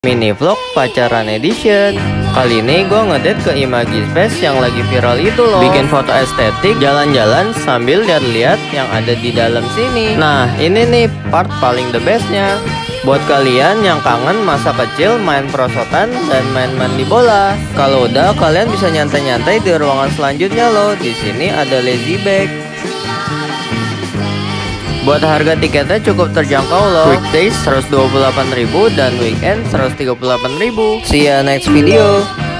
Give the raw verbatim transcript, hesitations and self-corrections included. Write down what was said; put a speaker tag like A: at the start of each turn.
A: Mini vlog pacaran edition. Kali ini gue ngedate ke Imagi Space yang lagi viral itu loh. Bikin foto estetik, jalan-jalan sambil lihat-lihat yang ada di dalam sini. Nah ini nih part paling the bestnya. Buat kalian yang kangen masa kecil main perosotan dan main mandi bola. Kalau udah kalian bisa nyantai-nyantai di ruangan selanjutnya loh. Di sini ada lazy bag. Buat harga tiketnya cukup terjangkau loh. Weekdays seratus dua puluh delapan ribu dan weekend seratus tiga puluh delapan ribu. See ya next video.